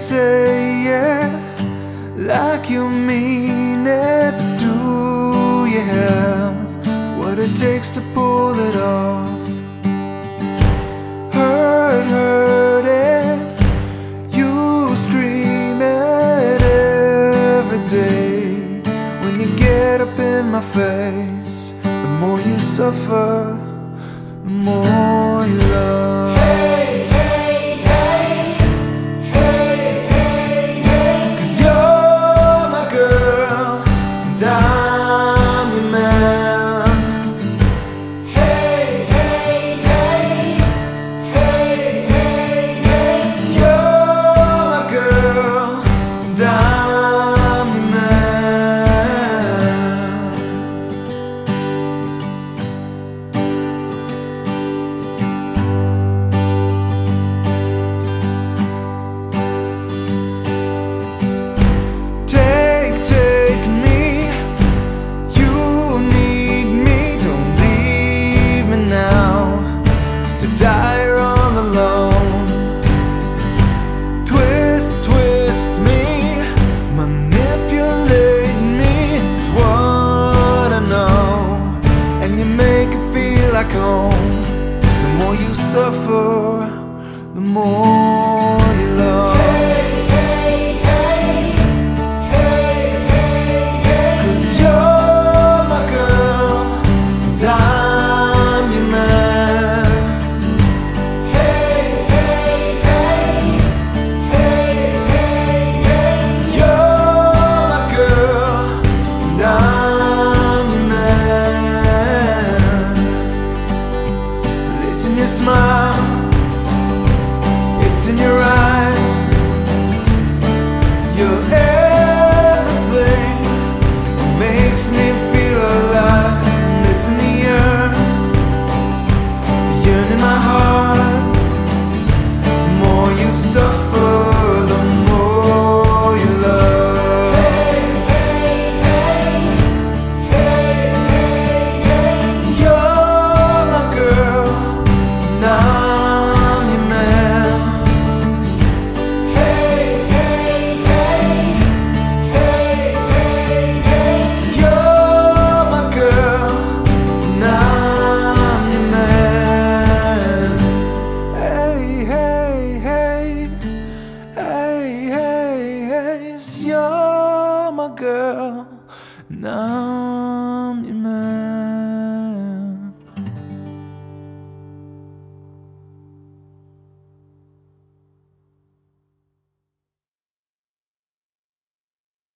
say it like you mean it. Do you have what it takes to pull it off? Hurt it, you scream it every day. When you get up in my face, the more you suffer, the more you love. Die all alone. Twist me, manipulate me, it's what I know. And you make it feel like home. The more you suffer, the more you love. Cause you're my girl,